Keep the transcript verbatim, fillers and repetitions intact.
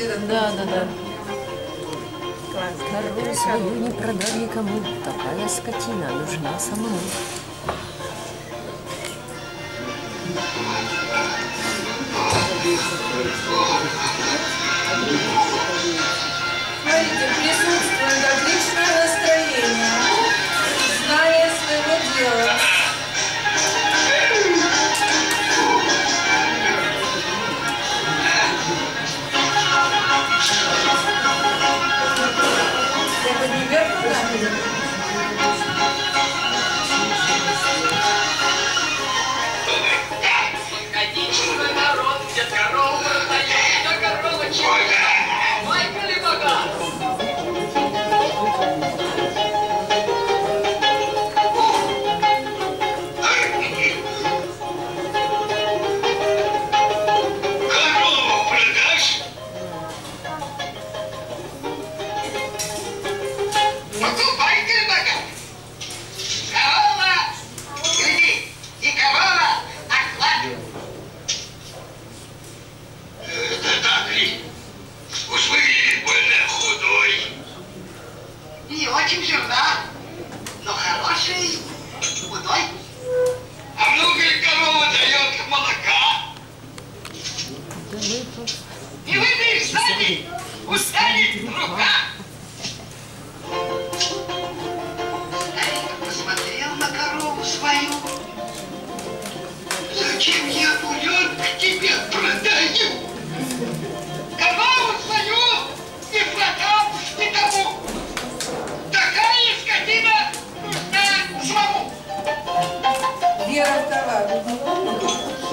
Да, да, да. Корову свою не продам никому. Такая скотина нужна самому. Смотрите, присутствует отличное настроение, знание своего дела. Я подниму вверх руками. Годичный народ, где корова продает, а корова чья? Майка ли богат? Корову продашь? Покупай, ли богат? Корова! Гляди, не корова, а клад! Это так ли? Уж выглядит больно худой. Не очень жирна, но хороший, худой. А много ли корова дает молока? Не выдаешь сзади, устанет рука. Старик посмотрел на корову свою. Зачем я буренка тебе продаю? Корову свою не продам никому. Такая скотина нужна самому. Вера вторая.